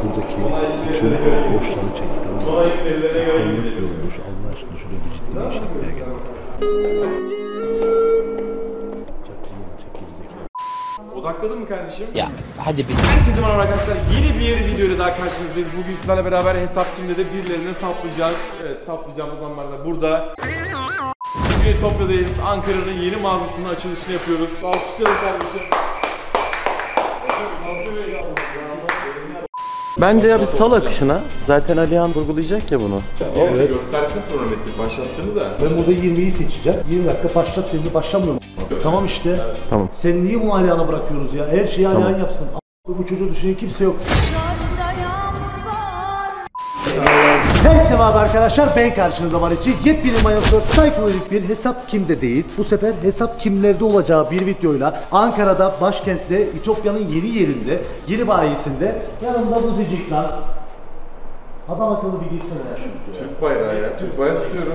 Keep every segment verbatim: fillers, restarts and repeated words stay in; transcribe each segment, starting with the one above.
buradaki bütün borçları çekti, tamam mı? Ben yapmıyorum boş, Allah aşkına şuraya bir ciddi bir iş yapmaya geldik ya. Çek gerizekalı. Odakladın mı kardeşim? Ya hadi bir. Herkese merhaba arkadaşlar. Yeni bir yeni videoyla daha karşınızdayız. Bugün sizlerle beraber hesap kimde de birilerine saplayacağız. Evet, saplayacağımız adamlar da burada. Bugün Topya'dayız. Ankara'nın yeni mağazasının açılışını yapıyoruz. Alkışlayalım kardeşim. Bence ya bir sal akışına. Zaten Alihan vurgulayacak ya bunu. Evet. Göstersin kronometri başlattığını da. Ben burada yirmiyi seçeceğim. yirmi dakika başlat dediğinde başlamıyorum. Tamam işte. Evet. Tamam. Sen niye bunu Alihan'a bırakıyoruz ya? Her şeyi Alihan tamam. yapsın. Bu çocuğu düşünen kimse yok. Herkese merhaba arkadaşlar, ben karşınızda var için yepyeni Mayas'ta psikolojik bir hesap kimde değil. Bu sefer hesap kimlerde olacağı bir videoyla Ankara'da, başkentte, Ütopya'nın yeni yerinde, yeni bayisinde yanımda bu zicikler. Adam akıllı bir girsene ya şu videoya. Türk bayrağı ya, Türk bayrağı tutuyorum.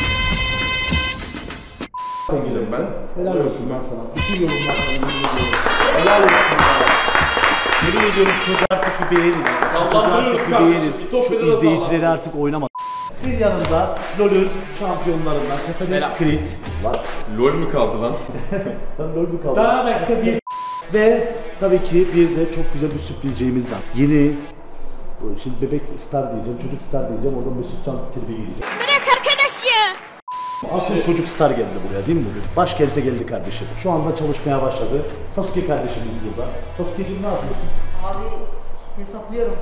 Gideceğim ben. Helal olsun ben sana. Bütün yorumlar sana. Helal olsun ya. Yemin ediyorum çocuğu artık bir beğenin. Çocuğu artık bir beğenin. Şu izleyicileri artık oynama. Bir yanında LoL'ün şampiyonlarından Casades Creed var. LoL mü kaldı lan? Lan LoL mü kaldı? Daha dakika bir. Ve tabii ki bir de çok güzel bir sürprizciğimiz var. Yeni, şimdi bebek star diyeceğim, çocuk star diyeceğim, oradan Mesut Can tribi gelecek. Bırak arkadaş ya! Aslında çocuk star geldi buraya değil mi bugün? Başkente geldi kardeşim. Şu anda çalışmaya başladı. Sasuke kardeşimiz burada. Sasuke'cim ne yapıyorsun? Abi hesaplıyorum.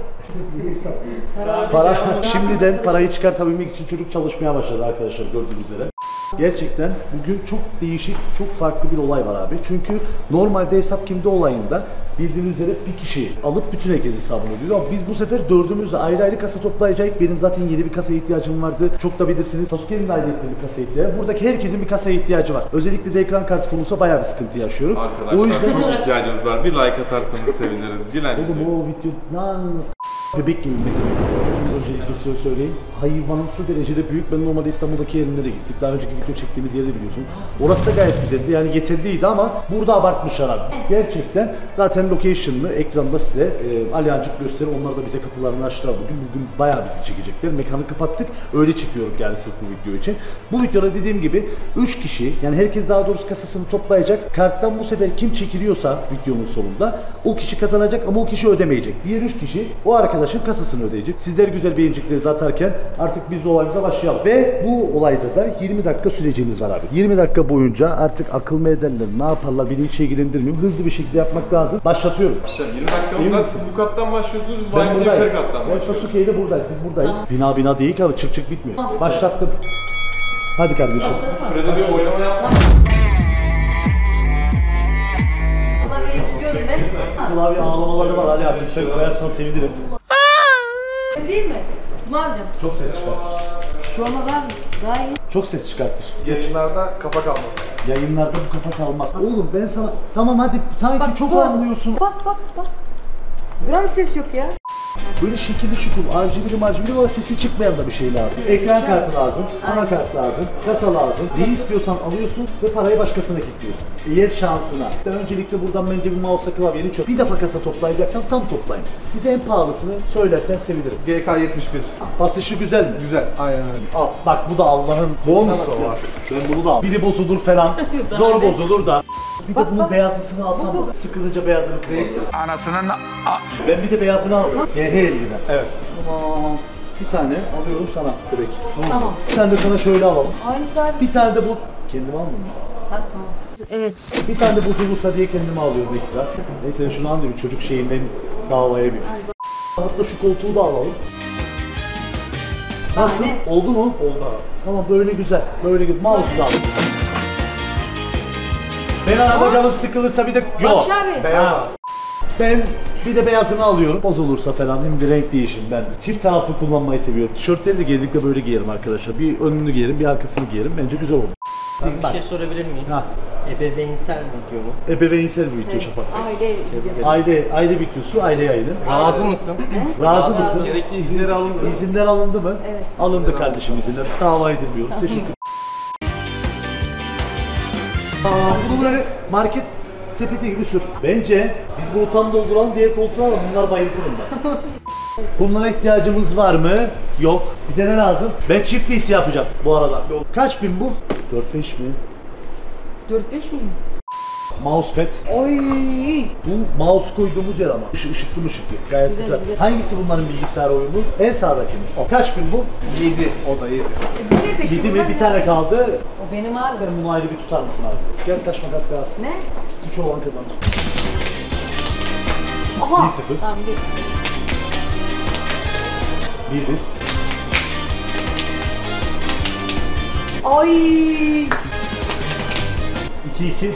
Para, para şimdiden parayı çıkartabilmek için çocuk çalışmaya başladı arkadaşlar gördüğünüz üzere. Gerçekten bugün çok değişik, çok farklı bir olay var abi. Çünkü normalde hesap kimde olayında bildiğiniz üzere bir kişi alıp bütün herkes hesabını ödüyor. Ama biz bu sefer dördümüzle ayrı ayrı kasa toplayacağız. Benim zaten yeni bir kasaya ihtiyacım vardı. Çok da bilirsiniz. Sasuke'nin de ayrı bir kasaya ihtiyacı. Buradaki herkesin bir kasaya ihtiyacı var. Özellikle de ekran kartı konusunda bayağı bir sıkıntı yaşıyorum. Arkadaşlar o yüzden... çok ihtiyacınız var. Bir like atarsanız seviniriz. Dilenci. Oğlum o video lan bebek gibi bir öncelikle size söyleyeyim. Hayvanımsı derecede büyük. Ben normalde İstanbul'daki yerine de gittik. Daha önceki video çektiğimiz yerde biliyorsun. Orası da gayet güzeldi. Yani yeterliydi ama burada abartmışlar abi. Gerçekten zaten location'ını ekranda size e, Alihancık gösterir. Onlar da bize kapılarını açtılar bugün. Bugün bayağı bizi çekecekler. Mekanı kapattık. Öyle çekiyorum yani sırf bu video için. Bu videoda dediğim gibi üç kişi, yani herkes daha doğrusu kasasını toplayacak. Karttan bu sefer kim çekiliyorsa videonun sonunda o kişi kazanacak ama o kişi ödemeyecek. Diğer üç kişi o arkadaşın kasasını ödeyecek. Sizler güzel beğeniciklerinizi atarken artık biz de olayımıza başlayalım. Ve bu olayda da yirmi dakika sürecimiz var abi. yirmi dakika boyunca artık akıl mı ederler, ne yaparlar beni hiç ilgilendirmiyor. Hızlı bir şekilde yapmak lazım. Başlatıyorum. yirmi dakikamız var. Siz bu kattan başlıyorsunuz. Biz ben buradayım. yukarı kattan Ben başlıyoruz. Sasuke ile buradayız. Biz buradayız. Tamam. Bina bina değil ki abi. Çık çık bitmiyor. Tamam. Başlattım. Hadi kardeşim. Sürede bir oynama yapma. Klavye istiyorum ben. Klavye ağlamaları var Ali abi. Lütfen koyarsan sevinirim. Değil mi? Bunu alacağım. Çok ses çıkartır. Şu olmaz abi. Daha iyi. Çok ses çıkartır. Yayınlarda kafa kalmaz. Yayınlarda bu kafa kalmaz. Oğlum ben sana... Tamam hadi sanki Bak, çok dur. anlıyorsun. Bak bak bak. Gram ses yok ya. Böyle şekilli şukul, R G B'li marjibili ama sesi çıkmayan da bir şey lazım. Ekran kartı lazım, anakart lazım, kasa lazım. Ne istiyorsan alıyorsun ve parayı başkasına kilitliyorsun. Eğer şansına. Öncelikle buradan bence bir mouse'la klavyeni çöz. Bir defa kasa toplayacaksan tam toplayın. Bize en pahalısını söylersen sevinirim. G K yetmiş bir. Basışı güzel mi? Güzel, aynen öyle. Al bak bu da Allah'ın bonusu var. Ben bunu da al. Biri bozulur falan. Zor bozulur da. Bir de bunun beyazlısını alsam mı? Sıkılınca beyazını kullanırız. Anasının... Ben bir de beyazını aldım. G H eldiven. Evet. Tamam. Bir tane alıyorum sana bebek. Tamam. Bir tane de sana şöyle alalım. Aynısı abi. Bir tane de bu... Kendime almayayım mı? Ha tamam. Evet. Bir tane de bozulursa diye kendime alıyorum ekstra. Neyse şunu alayım, çocuk şeyinden davaya bir. Hatta şu koltuğu da alalım. Nasıl? Tane. Oldu mu? Oldu abi. Tamam böyle güzel. Böyle güzel. Mouse da alalım. Ben araba canım sıkılırsa bir de... Yok. Bak abi. Beyaz Ha. Ben bir de beyazını alıyorum. Bozulursa falan hem de renk değişim. Ben çift taraflı kullanmayı seviyorum. Tişörtleri de genellikle böyle giyerim arkadaşlar. Bir önünü giyerim, bir arkasını giyerim. Bence güzel olur. Bir Bak. şey sorabilir miyim? Ha. Ebeveynsel video mu? Ebeveynsel bir video Şafak Bey. Aile videosu. Aile, aile videosu, aile yayını. Razı mısın? Razı mısın? Gerekli izinleri alındı. İzinler alındı mı? Evet. Alındı kardeşim izinler. Dava edilmiyoruz. Teşekkür ederim. Aa, bunu böyle market sepeti gibi sür. Bence biz bunu tam dolduralım, diye koltuğa alalım. Bunlar bayıltır bunlar. Bunlara ihtiyacımız var mı? Yok. Bir de ne lazım? Ben çift P C yapacağım bu arada. Kaç bin bu? dört beş mi? dört beş mi? Mousepad. Oy. Bu mouse koyduğumuz yer ama. Işı, ışıklı ışıklı. Gayet Güzel, güzel. güzel. Hangisi bunların bilgisayar oyunu? En sağdaki mi? Kaç bin bu? yedi. O da yedi. E, bu ne peki? yedi mi? Bunlar Bir ne? tane kaldı. O benim abi. Sen bunu ayrı bir tutar mısın abi? Gel taş makas kalsın. Ne? üç olan kazanır. Aha. bir sıfır. Tamam bir. bir bir. Ay. iki iki.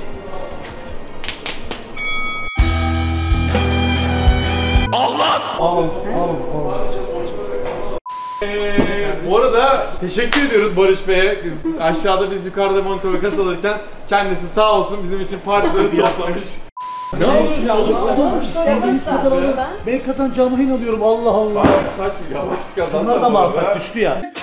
Allah! Alın, alın, alın. Ee, bu arada teşekkür ediyoruz Barış Bey'e. Biz aşağıda biz yukarıda monitör makas alırken kendisi sağ olsun bizim için parçaları toplamış. Ne yapıyorsun oğlum? İstediğiniz kadar alın. Ben. Ben kazanacağıma inanıyorum, Allah Allah. Bak saç yavaş kazandı. Bunlar da mı bu alsak? arada. Düştü ya.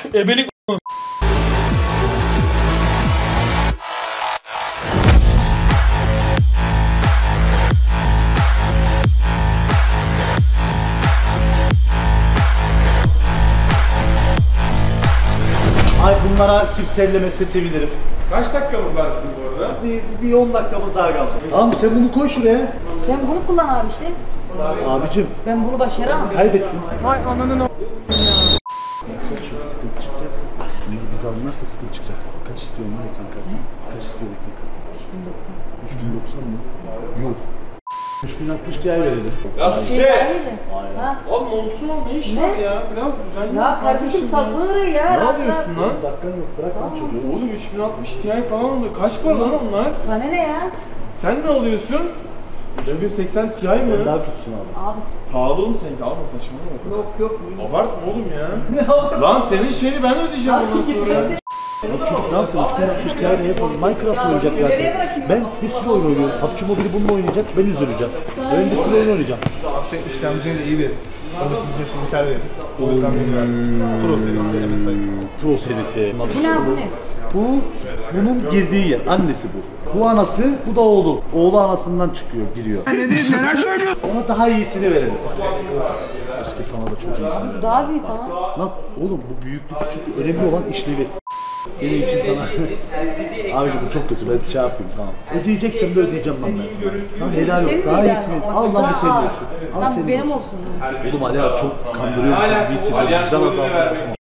Ay bunlara kimse ellemezse sevinirim. Kaç dakikamız var bizim bu arada? Bir, bir on dakikamız daha kaldı. Tamam sen bunu koy şuraya. Sen bunu kullan abi işte. Abicim Ben bunu başaramam. kaybettim. Vay ananın o... Çok sıkıntı çıkacak. Bunlar bizi anlarsa sıkıntı çıkacak. Kaç istiyor lan ekran kartı? Kaç istiyor ekran kartı? üç bin doksan. üç bin doksan mı? Yok. üç bin altmış Ti verelim. Ya Şey Suçe! iyiydi. Aynen. Ha. Oğlum olsun oğlum ne iş Ne? var ya? Biraz düzenli. Ya kardeşim satsana orayı ya. Ne rahat yapıyorsun rahat. lan? Dakikan yok, bırak lan çocuğu. Oğlum üç bin altmış Ti falan oluyor. Kaç para lan onlar? Sana ne ya? Sen ne alıyorsun? üç bin seksen Ti mi? Ben daha kötüsün abi. Abi Pahalı oğlum seninki alma saçmalama. yok yok. Abartma oğlum ya. Lan senin şeyini ben ödeyeceğim bundan sonra. Ya çocuk ne yapsın? üç bin altmış Ti ne yapalım? Minecraft oynayacak zaten. Ben bir sürü oyun oynuyorum. P U B G Mobile bununla oynayacak, ben üzüleceğim. Ben bir sürü oyun oynayacağım. Yüksek işlemciyi de iyi veririz. on iki G Intel veririz. O yüzden benim Pro serisi M S I. Pro serisi. Bu ne bu ne? Bu, bunun girdiği yer. Annesi bu. Bu anası, bu da oğlu. Oğlu anasından çıkıyor, giriyor. Ona daha iyisini verelim. Keşke sana da çok iyisini verelim. Daha büyük ama. Lan oğlum bu büyüklük küçük önemli olan işlevi. Yine içim sana. Abiciğim bu çok kötü, ben şey yapayım tamam. Ödeyeceksen de ödeyeceğim lan ben sana. Sana helal yok, Senin daha değil iyisini. yani. Al lan bu senin Al. olsun. Al Tamam senin benim olsun. olsun. Oğlum Ali abi çok kandırıyormuşum gibi hissediyorum. Vicdan azabı yapma.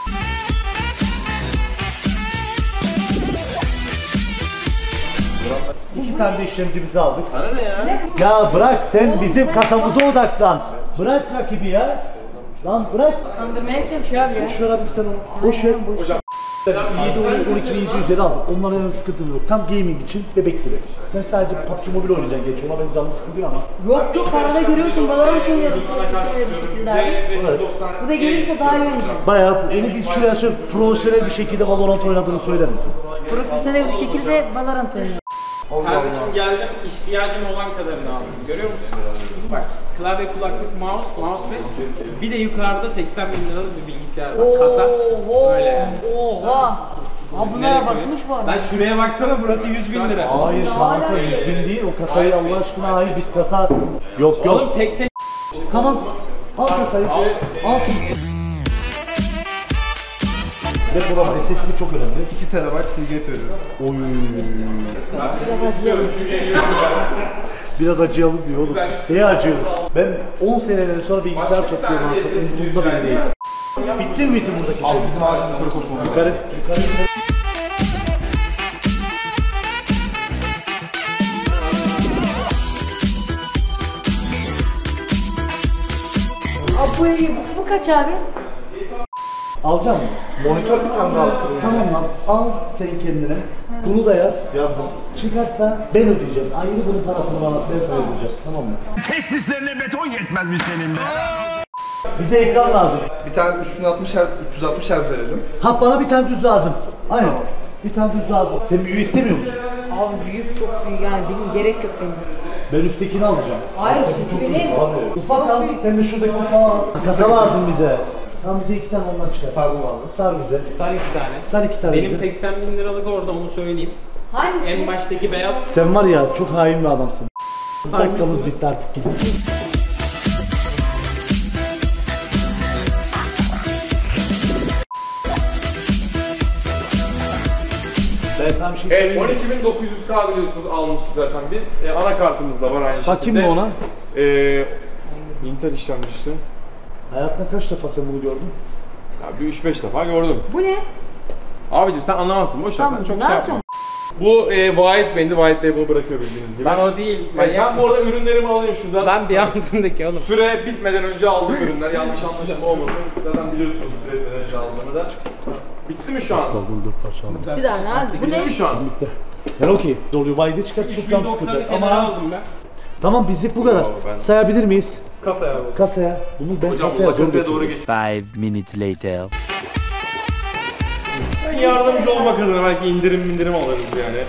İki tane de işlemcimizi aldık. Sana ne ya? Ya bırak sen Oğlum bizim sen- kasamıza odaklan. Bırak rakibi ya. Lan bırak. Kandırmaya çalışıyor abi ya. Şu Rabbim sen onu. Boş ver. Boş ver. yedi on iki bin yedi yüzleri aldık. Onlara yana sıkıntım yok. Tam gaming için bebek gibi. Sen sadece P U B G Mobile oynayacaksın geç. Ona benim canım sıkılıyor ama. Yok yok parada görüyorsun. Valorant oynuyorduk. Şöyle bir şekilde abi. Evet. Bu da gelirse daha iyi oynayacak. Bayağı onu biz şuraya söyle profesyonel bir şekilde Valorant oynadığını söyler misin? Profesyonel bir şekilde Valorant oynuyor. Kardeşim geldim, ihtiyacım olan kadarını aldım. Görüyor musun? Bak, klavye, kulaklık, mouse, mousepad. Bir de yukarıda seksen bin liralık bir bilgisayar var. Kasa. Oho. Öyle yani. Oha. Abi bunlara Nereye bakmış koyayım? bu arada. Lan şuraya baksana, burası yüz bin lira. Hayır kanka yüz bin değil. O kasayı Allah aşkına hayır biz kasa... Yok yok. Oğlum tek tek Tamam. Al kasayı. Al şimdi. Depolama S S D çok önemli. iki terabayt Seagate veriyorum. Oy. Biraz acıyalım. Biraz acıyalım diyor oğlum. Neye acıyoruz? Ben on seneden sonra bilgisayar topluyorum aslında. Umurumda bile değil. Bittin misin buradaki şey? Bizim ağacın yukarı koşmamız. Yukarı, yukarı. Abi bu, bu kaç abi? Alacağım mı? Monitör bir tane daha. Tamam lan. Al sen kendine. Bunu da yaz. Yazdım. Çıkarsa ben ödeyeceğim. Ayrı bunun parasını bana ben sana ödeyeceğim. Tamam mı? Testislerine beton yetmezmiş senin be. Bize ekran lazım. Bir tane üç bin altmış Hz, üç yüz altmış Hz verelim. Ha bana bir tane düz lazım. Aynen. Bir tane düz lazım. Sen büyüğü istemiyor musun? Abi büyük çok büyük yani benim gerek yok benim. Ben üsttekini alacağım. Hayır, Alttaki çok benim. büyük abi. Ufak al. Sen de şuradaki ufağı al. Kasa lazım bize. Tamam bize iki tane ondan çıkar. Sardım abi. Sar bize. sar iki tane. Sar iki tane Benim bize. seksen bin liralık orada, onu söyleyeyim. Hangisi? En baştaki beyaz. Sen var ya çok hain bir adamsın. Dakikamız bitti artık gidin. Ben sana bir şey Evet, söyleyeyim on mi? iki bin dokuz yüz K biliyorsunuz almışız zaten biz. E, anakartımız da var aynı şekilde. Bakayım mı ona? E, Intel işlemcisi. Hayatında kaç defa sen bunu gördün? Ya bir üç beş defa gördüm. Bu ne? Abicim sen anlamazsın, boş ver, Tamam, sen çok ne şey yapacağım? yapma. Bu e, White Band'i White Label bırakıyor bildiğiniz gibi. Ben o değil. ben, ben bu arada ürünlerimi alayım şuradan. Ben bir altındaki oğlum. Süre bitmeden önce aldım ürünler, yanlış anlaşılma olmasın. Zaten biliyorsunuz süre bitmeden önce aldığımı da. Bitti mi şu an? Aldın dur parça aldım. Bir tane hadi. Bu ne? Bitti mi şu an? Bitti. Yani okey. Doluyu vayda çıkart çok tam sıkacak ama aldım ben. tamam bizlik bu kadar. Bravo, ben- Sayabilir miyiz? Kasaya bu. Kasaya. Bunu ben Hocam kasaya bu zor kasaya doğru götürüyorum. geç. Five minutes later. Ben yardımcı olmak adına belki indirim indirim alırız yani.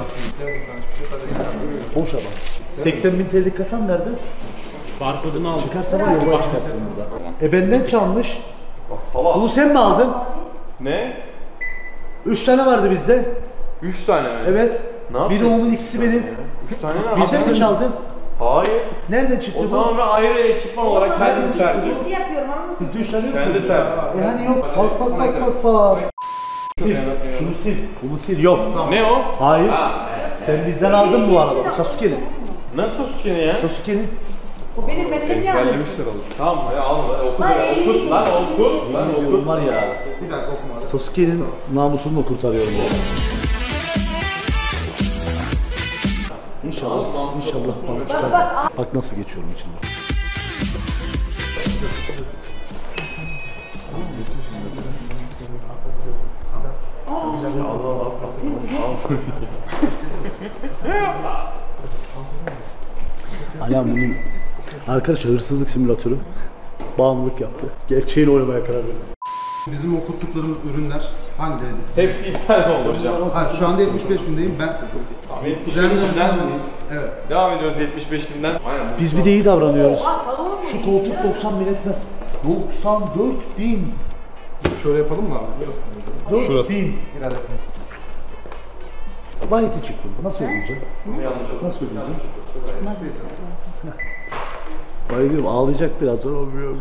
Boş ama. seksen bin T L'lik kasam nerede? Barkodunu aldım. Çıkarsa var yola çıkartırım burada. E benden çalmış. Salak. Bunu sen mi aldın? Ne? Üç tane vardı bizde. Üç tane mi? Evet. Ne yapacağız? Biri onun, ikisi benim. Üç tane mi? Bizden mi çaldın? Hayır. Nereden çıktı O bu? tamamen ayrı ekipman olarak kendim tercih. Nasıl yapıyorum anlasın? Bizde üç tane yok mu? Kendi tercih. E hani yok. Bak bak bak bak bak. Sil. Şunu sil. Bunu sil. Yok. Ne o? Hayır. Sen bizden aldın bu arada. Bu Sasuke'nin. Nasıl Sasuke'nin ya? Sasuke'nin. Bu benim ben ne yazdım? Ezberlemişler oğlum. Tamam ya alma lan okut Lan lan iyi. okut lan okut lan okut. Oğlum var ya. Sasuke'nin namusunu mu kurtarıyorum ya? İnşallah, inşallah bana çıkar. Bak nasıl geçiyorum içinden. Alihan bunun arkadaşlar hırsızlık simülatörü bağımlılık yaptı. Gerçeğini oynamaya karar verdi. Bizim okuttuklarımız ürünler hangileri? Hepsi iptal mi olur hocam? Ha, şu anda yetmiş beş bindeyim ben. yetmiş beş Üzerinden binden evet. devam ediyoruz yetmiş beş binden. Aynen. Biz bir de iyi davranıyoruz. Şu koltuk doksan bin etmez. doksan dört bin. Şöyle yapalım mı abi? dört bin. Biraz yapalım. Bayeti çıktım. Nasıl ödeyeceğim? Nasıl ödeyeceğim? Bayılıyorum. Ağlayacak biraz sonra.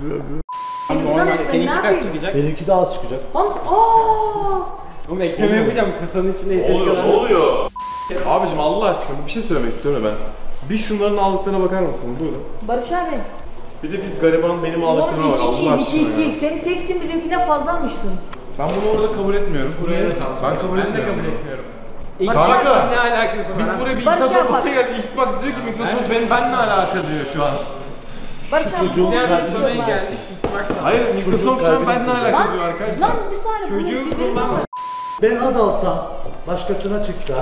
Normal seninki kaç çıkacak? Benimki daha az çıkacak. Hamza aaa! Oğlum ekleme yapacağım kasanın içinde Ne ezeli oluyor? kadar. Ne oluyor? Abicim Allah aşkına bir şey söylemek istiyorum ben. Bir şunların aldıklarına bakar mısın? Buyurun. Barış abi. Bir de biz gariban benim aldıklarıma bak Oğlum Allah iki iki aşkına iki ya. iki. Senin tekstin bizimkinden fazlamışsın. Ben bunu orada kabul etmiyorum. Buraya da sağ Ben kabul Ben de etmiyorum. kabul etmiyorum. Kanka, Xbox'la ne alakası var? Biz buraya Barış bilgisayar yapar. toplamaya geldik. Xbox diyor ki Microsoft benim benimle alaka diyor şu an. Barış abi. çocuğun bu- Bilgisayar kalbini- toplamaya geldik. Xbox aldık. Hayır Microsoft şu an benimle kalbini alaka Lan, diyor arkadaşlar. lan bir saniye. Çocuğu bunu sildirin kullan- ama. Ben az alsam, başkasına çıksa,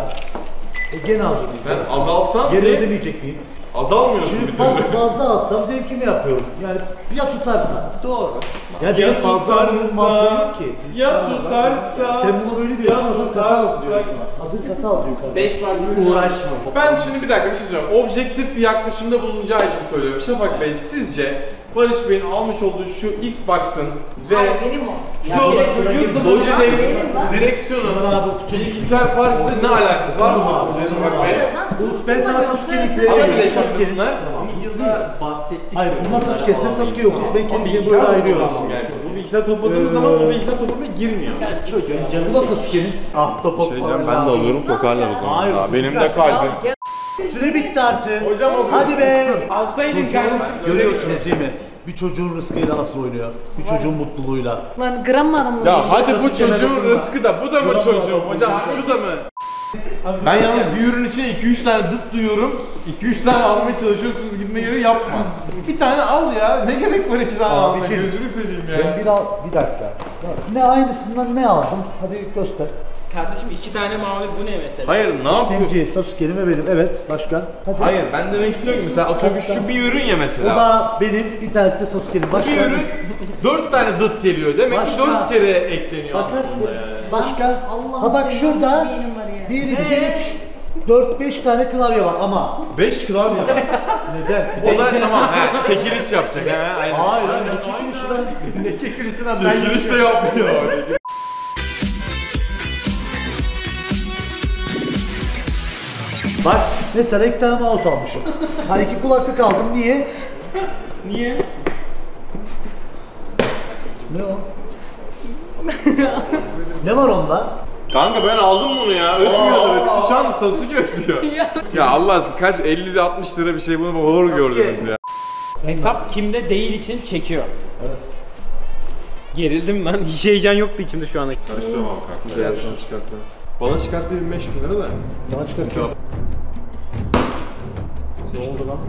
e gene az ödeyeceğim. Sen azalsan Gene ne? ödemeyecek miyim? Azalmıyorsun Şimdi bir fazla, türlü. fazla alsam zevkimi yapıyorum. Yani ya tutarsa. Doğru. Ya Ya benim fazla almanın mantığı tutarsa, yok ki. ya tutarsa. Sen bunu böyle diyorsun, Ya hazır kasa al tutarsa. diyor. Hazır kasa al diyor yukarıda. beş parça uğraşma. Ben şimdi bir dakika bir şey söylüyorum. Objektif bir yaklaşımda bulunacağı için söylüyorum. Şafak Bey sizce Barış Bey'in almış olduğu şu Xbox'ın ve Hayır benim o. şu çocuğun Logitech benim lan. direksiyonun Şunlar abi kutu. bilgisayar parçası ne alakası var mı sizce Şafak Bey? Bu- Ben sana Sasuke'nin ikili Ama bir vereyim. de Sasuke'nin. bunlar bahsettik. Hayır bundan Sasuke, sen Sasuke yok. Ben ama kendimi bilgisayar böyle ayırıyorum. toplamı yani. Biz bu bilgisayar topladığımız zaman o bilgisayar toplamaya girmiyor. Çocuğun Bu canı. da Sasuke'nin. Ahtapot ben de alıyorum sokarlar o Hayır, Ya, benim de dikkat. kalbim. Süre bitti artık. Hocam o Hadi be. Alsaydın Çocuğun, kardeşim. görüyorsunuz değil mi? Bir çocuğun rızkıyla nasıl oynuyor? Bir çocuğun mutluluğuyla. Lan gram mı adamın? Ya hadi bu çocuğun rızkı da bu da mı çocuğum hocam şu da mı? Ben yalnız bir ürün için iki üç tane dıt duyuyorum. iki üç tane almaya çalışıyorsunuz gibime göre yapma. Bir tane al ya. Ne gerek var iki tane almaya? Abiciğim, Gözünü seveyim Ben ya. bir al, bir dakika. Ne aynısından ne aldım? Hadi göster. Kardeşim iki tane mavi bu ne mesela? Hayır ne yapıyor? Temci, Sasuke'nin ve benim. Evet, başka. Hadi. Hayır ben demek istiyorum ki mesela atıyorum şu bir ürün ya O mesela. da benim, bir tanesi de Sasuke'nin. Başka. Bir ürün dört tane dıt geliyor. Demek ki Başka. dört kere ekleniyor Bakarsın. anlamında yani. Başka. Allah'ım Ha bak senin şurada bir beynin var ya. bir, iki, üç, dört, beş tane klavye var ama beş klavye var. neden? O da tamam he çekiliş yapacak he aynen. Hayır, Aynen, ne çekilişi lan? Ne çekilirsin abi? Çekiliş de yapmıyor. Bak Mesela iki tane mouse almışım. Ha iki kulaklık aldım. Niye? Niye? Ne o? Ne var onda? Kanka ben aldım bunu ya. Ötmüyor da öttü. Şu anda Sasuke ötüyor. Ya Allah aşkına kaç elli altmış lira bir şey bunu hor gördünüz ya. Hesap kimde değil için çekiyor. Evet. Gerildim ben. Hiç heyecan yoktu içimde şu anda. Şuraya bak kanka. Güzel sana çıkarsa. Bana çıkarsa yirmi beş bin lira da. Sana çıkarsın. Ne oldu lan?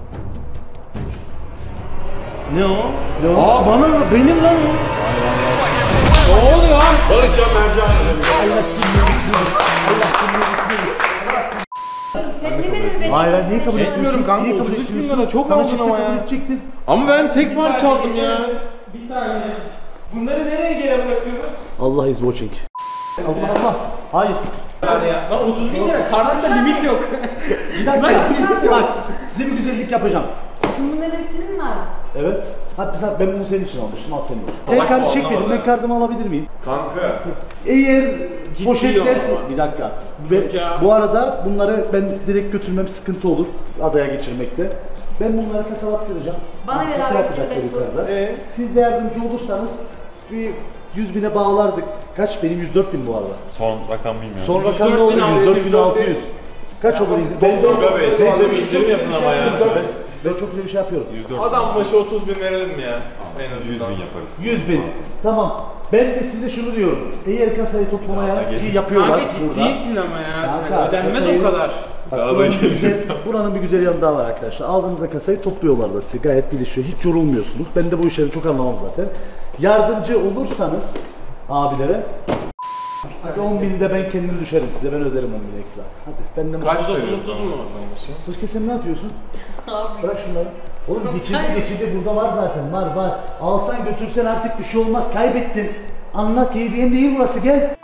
Ne o? Ne o? Aa bana benim lan o. Ne oluyor? Barışcan Mercan. Allah kimliğini Allah kimliğini Sen demedin mi beni? Hayır hayır niye kabul Etmiyorum etmiyorsun? kanka, Niye kabul otuz üç bin etmiyorsun? lira çok Sana aldın çıksa ama kabul ya. edecektim. Ama ben tek var çaldım ya. Bir saniye. Bunları nereye geri bırakıyoruz? Allah is watching. Allah Allah. Hayır. Hadi ya. Lan otuz bin lira. Kartımda limit yok. Bir dakika. Bak size bir güzellik yapacağım. Bunların hepsinin mi abi? Evet. Hatta sen- ben bunu senin için almıştım. Al senin olsun. Sen kartı çekmedin. Ben kartımı alabilir miyim? Kanka. Eğer Ciddi poşetlerse... olma. Bir dakika. Ve Çocuğa. bu arada bunları ben direkt götürmem sıkıntı olur. Adaya geçirmekte. Ben bunları kasaba attıracağım. Bana ver Kasa abi, yapacaklar şöyle yukarıda. Ee? Siz de yardımcı olursanız bir yüz bine bağlardık. Kaç? Benim yüz dört bin bu arada. Son rakam bilmiyorum. Son rakam ne oldu? yüz dört bin altı yüz. Kaç olur? Ben Tolga Bey, siz de bir indirim yapın ama ya. Ben, ben çok güzel bir şey yapıyorum. Adam başı otuz bin verelim mi ya? En azından. yüz bin yaparız. yüz bin. Tamam. Ben de size şunu diyorum. Eğer kasayı toplamaya ki yapıyorlar Kanka burada. ciddisin ama ya. Sen Kanka, ödenmez kasayı- o kadar. Bak, Daha da buranın, bir geliriz. güzel, buranın bir güzel yanı daha var arkadaşlar. Aldığınızda kasayı topluyorlar da size gayet bilişiyor. Hiç yorulmuyorsunuz. Ben de bu işleri çok anlamam zaten. Yardımcı olursanız abilere hadi on bini de ben kendim düşerim size. Ben öderim on bin ekstra. Hadi benden Kaç otuz veriyorsun? otuz mu? Sasuke sen ne yapıyorsun? Bırak şunları. Oğlum geçirdi geçirdi burada var zaten var var. Alsan götürsen artık bir şey olmaz kaybettin. Anlat yediğim değil burası gel.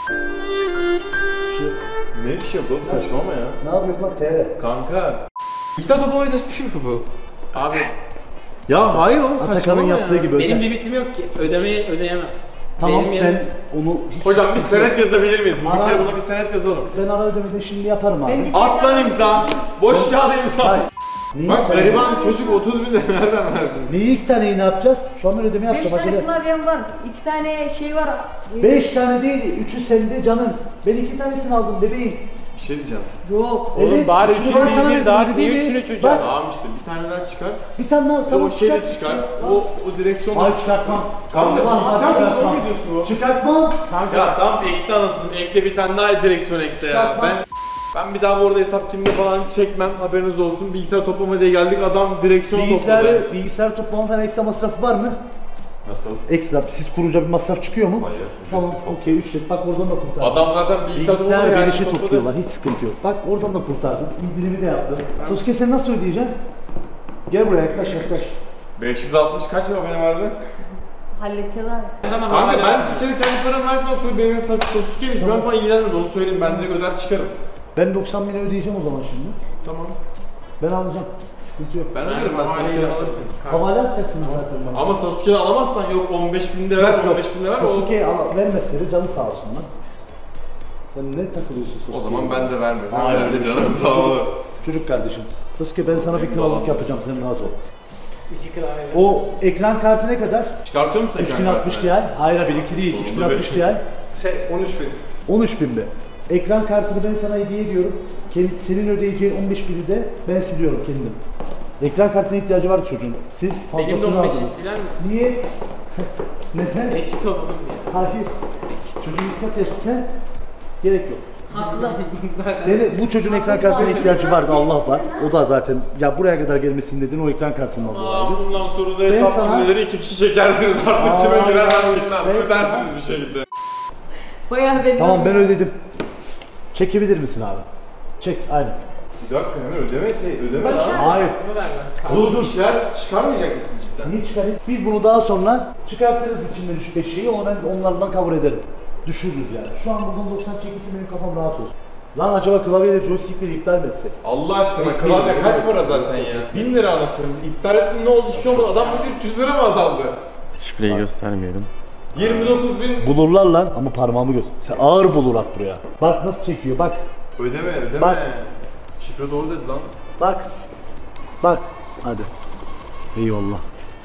Şey, Ne bir şey yok oğlum saçmalama ya. ne yapıyorsun lan T R? Kanka. İsa topu oynasın değil mi bu? Abi Ya hayır oğlum Atakan'ın saçmalama yaptığı ya. gibi öyle. benim limitim yok ki. Ödemeyi ödeyemem. Tamam Benim ben yerim- onu hiç Hocam bir senet yazabilir miyiz? Bu bir Ara- kere buna bir senet yazalım. ben ara ödemede şimdi yaparım abi. Ben- At lan imza. Boş kağıda imza. Hayır. Neyi Bak sen- gariban çocuk otuz bin lira nereden versin? Neyi iki taneyi ne yapacağız? Şu an ben ödeme Beş yapacağım tane acele. klavyem var. İki tane şey var. Beş tane değil, üçü sende canım. Ben iki tanesini aldım bebeğim. Bir şey diyeceğim. Yok. Oğlum bari üçünü üçünü ben sana bir verdim, daha öyle değil niye mi? üçünü çocuğa? Bak, Tamam işte bir tane daha çıkar. bir tane daha tamam o şeyle çıkar. O, o direksiyonla Hayır çıkartmam. Kanka Allah sen çıkartmam. ne diyorsun bu? Çıkartmam. Ya tam ekle anasını. Ekle bir tane daha direksiyon ekle ya. Çıkartmam. Ben ben bir daha bu arada hesap kimde falan çekmem. Haberiniz olsun. Bilgisayar toplama diye geldik. Adam direksiyon topladı. Bilgisayarı, bilgisayar toplama falan ekstra masrafı var mı? Nasıl? Ekstra siz kurunca bir masraf çıkıyor mu? Hayır, Tamam okey ücret. Bak oradan da kurtardım. Adam zaten bilgisayar Bilgisayar toplama verişi topladı. topluyorlar hiç sıkıntı yok. Bak oradan da kurtardım. İndirimi de yaptım. Sasuke sen nasıl ödeyeceksin? Gel buraya yaklaş yaklaş. beş yüz altmış kaç abone vardı? Halledeceğiz abi. Sana Kanka havale ben atacağım. bir kere kendi paramı verdikten sonra benim hesap Sasuke mi? Ben falan ilgilenmez onu söyleyeyim ben direkt öder çıkarım. Ben doksan bin ödeyeceğim o zaman şimdi. Tamam. Ben alacağım. Sıkıntı yok. Ben öderim ben Sasuke'den alırsın. Havale atacaksınız zaten bana. Ama Sasuke'den alamazsan yok on beş bin de ver on beş bin de ver o, Sasuke'ye al- vermezse de canı sağ olsun lan. Sen ne takılıyorsun Sasuke'ye? o zaman ben de vermesem Hayır, öyle öyle canım şey sağ yok. olur. Çocuk kardeşim. Sasuke ben sana bir krallık yapacağım sen rahat ol. İki klavye. O ekran kartı ne kadar? Çıkartıyor musun ekran üç bin altmış Ti. kartını? Hayır benimki değil. Sonunda üç bin altmış Ti. Şey on üç bin. on üç bin mi? Ekran kartını ben sana hediye ediyorum. Kendi, senin ödeyeceğin on beş bini de ben siliyorum kendim. Ekran kartına ihtiyacı var çocuğun. Siz Benim de fazlasını on beşi aldınız. siler misin? Niye? Neden? Eşit olalım diye. Hayır. Çocuğun dikkat et sen. Gerek yok. Haklı. Senin bu çocuğun ekran kartına ihtiyacı vardı Allah var. O da zaten ya buraya kadar gelmesini dedin o ekran kartını aldı. Aa, bundan sonra da Ben hesap sana- cümleleri iki kişi çekersiniz artık Aa, kime girer ben ben bilmem. sana- Ödersiniz bir şekilde. Bayağı benim. Tamam ben ödedim. Çekebilir misin abi? Çek aynen. Bir dakika hemen ödemese ödeme Barış lan. abi. Hayır. Kartımı ver lan. Dur dur. Bir şeyler çıkarmayacak mısın cidden? Niye çıkarayım? Biz bunu daha sonra çıkartırız içinden üç beş şeyi onu ben onlardan kabul ederim. Düşürürüz yani. Şu an buradan doksan çekilse benim kafam rahat olsun. Lan acaba klavyeyle joystickleri iptal mi etsek? Allah aşkına klavye kaç para zaten ya? bin lira anasını. İptal ettin ne oldu hiçbir şey olmadı. Adam başı üç yüz lira mı azaldı? Şifreyi göstermeyelim. yirmi dokuz bin. Bulurlar lan ama parmağımı göster. Sen ağır bulur at buraya. Bak nasıl çekiyor bak. Ödeme ödeme. Bak. Şifre doğru dedi lan. Bak. Bak. Hadi. Eyvallah.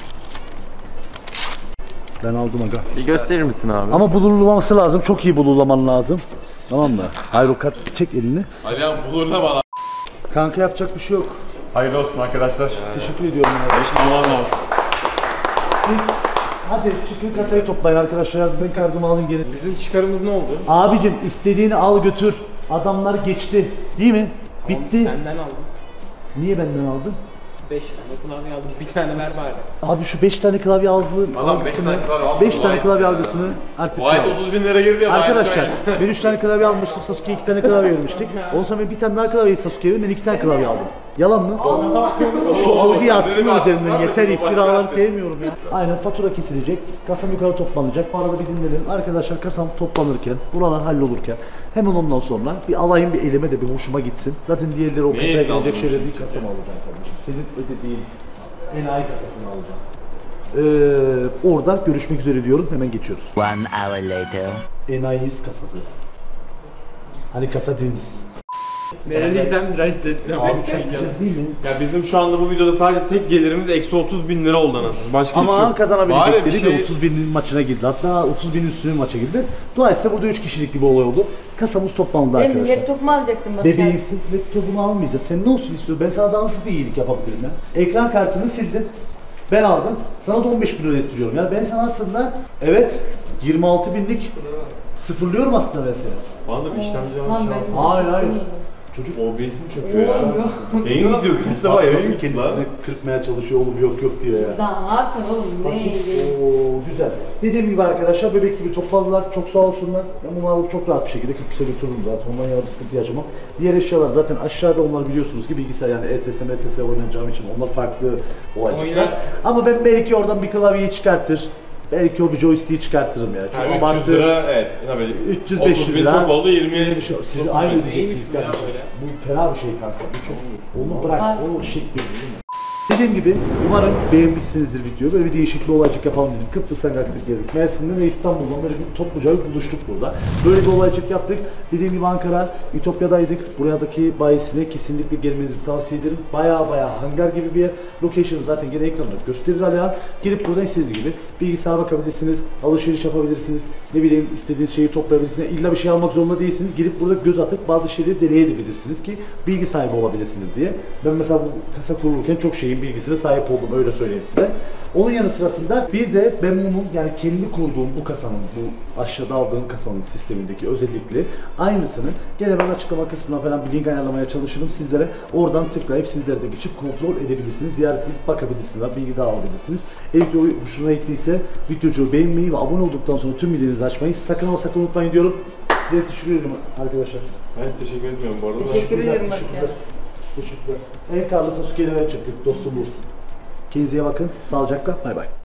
Ben aldım aga. Bir gösterir misin abi? Ama bulurlaması lazım. Çok iyi bulurlaman lazım. Tamam mı? Hayır o kart çek elini. Alihan bulurla bana. Kanka yapacak bir şey yok. Hayırlı olsun arkadaşlar. Teşekkür ediyorum. Ya. Beş bulman lazım. Siz hadi çıkın kasayı toplayın arkadaşlar. Ben kartımı alın gelin. Bizim çıkarımız ne oldu? Abicim istediğini al götür. Adamlar geçti. Değil mi? Bitti. Senden aldım. Niye benden aldın? beş tane klavye aldım. Bir tane ver bari. Abi şu beş tane klavye aldığın Adam beş algısını, tane klavye aldı. beş tane Vay klavye be. algısını artık Vay kullan. otuz bin lira girdi ya. Arkadaşlar ben üç tane klavye almıştık, Sasuke'ye iki tane klavye vermiştik. Ondan sonra ben bir tane daha klavyeyi Sasuke'ye verdim, ben iki tane klavye aldım. Yalan mı? Şu algıyı atsınlar üzerinden yeter, iftiraları sevmiyorum ya. Aynen, fatura kesilecek, kasam yukarı toplanacak. Bu arada bir dinleyelim. Arkadaşlar kasam toplanırken, buralar hallolurken hemen ondan sonra bir alayım, bir elime de bir hoşuma gitsin. Zaten diğerleri o kasaya aldın gelecek şeyler hoşuna değil, kasam alacağım kardeşim. Senin ödediğin enayi kasasını alacağım. Ee, orada görüşmek üzere diyorum, hemen geçiyoruz. One hour later. Enayiz kasası. Hani kasa deniz. Verdiysem reddettim. Abi çok güzel değil mi? Ya bizim şu anda bu videoda sadece tek gelirimiz eksi otuz bin lira oldu anasını. Başka hiç Ama yok. Bari kazanabilecekleri bir şey- de otuz binin maçına girdi. Hatta otuz binin üstüne maça girdi. Dolayısıyla burada üç kişilik bir olay oldu. Kasamız toplandı Benim arkadaşlar. laptopumu alacaktım bak. Bebeğimsin, laptopumu almayacağız. Sen ne olsun istiyorsun? Ben sana daha nasıl bir iyilik yapabilirim ya? Ekran kartını sildim. Ben aldım. Sana da on beş bin lira ödettiriyorum. Yani ben sana aslında, evet, yirmi altı binlik sıfırlıyorum aslında ben seni. Bana da bir işlemci Tamam, almış ben- lazım. Hayır hayır. Çocuk O B S'im çöküyor ya. Yayın gidiyor kaç defa yayın Nasıl gitti lan. kendisini kırpmaya çalışıyor, oğlum yok yok diyor ya. Daha ne yapacaksın oğlum? Neydi? Oo, güzel. Dediğim gibi arkadaşlar bebek gibi topladılar. Çok sağ olsunlar. Ben bunu alıp çok rahat bir şekilde kırk götürürüm zaten. Ondan yana bir sıkıntı yaşamam. Diğer eşyalar zaten aşağıda, onlar biliyorsunuz ki bilgisayar, yani E T S, M T S oynayacağım için onlar farklı olaylar. Oynarsın. Ama ben belki oradan bir klavyeyi çıkartır. Belki o bir joystick'i çıkartırım ya. Çok Ha, üç yüz abartı. lira, evet. Ne böyle? üç yüz beş yüz otuz bin lira. çok oldu, yirmi Öyle yedi bir şey. çok Siz oldu. aynı Neymiş ödeyeceksiniz bu ya kardeşim. böyle? Bu fena bir şey kanka. Bu çok. Onu bırak. O şekli değil mi? Dediğim gibi umarım beğenmişsinizdir videoyu. Böyle bir değişik bir olaycık yapalım dedik. Kıbrıs'tan kalktık geldik. Mersin'den ve İstanbul'dan böyle bir topluca bir buluştuk burada. Böyle bir olaycık yaptık. Dediğim gibi Ankara, Ütopya'daydık. Buradaki bayisine kesinlikle gelmenizi tavsiye ederim. Baya baya hangar gibi bir yer. Location'ı zaten gene ekranda gösterir Alihan. Gelip buradan istediğiniz gibi bilgisayara bakabilirsiniz, alışveriş yapabilirsiniz. Ne bileyim, istediğiniz şeyi toplayabilirsiniz. İlla bir şey almak zorunda değilsiniz. Girip burada göz atıp bazı şeyleri deneyebilirsiniz ki bilgi sahibi olabilirsiniz diye. Ben mesela bu kasa kurulurken çok şeyin bilgisine sahip oldum, öyle söyleyeyim size. Onun yanı sırasında bir de ben bunun, yani kendi kurduğum bu kasanın, bu aşağıda aldığım kasanın sistemindeki özellikle aynısını gene ben açıklama kısmına falan bir link ayarlamaya çalışırım sizlere. Oradan tıklayıp sizler de geçip kontrol edebilirsiniz. Ziyaret edip bakabilirsiniz, bilgi daha alabilirsiniz. Eğer video hoşuna gittiyse videoyu beğenmeyi ve abone olduktan sonra tüm bildirimleri açmayı sakın ama sakın unutmayın diyorum. Size teşekkür ederim arkadaşlar. Ben teşekkür etmiyorum bu arada. Teşekkür ederim bak Teşekkürler. ya. Teşekkürler. En karlı Sasuke'yle ben çıktık. Dostum dostum. Kendinize iyi bakın. Sağlıcakla. Bay bay.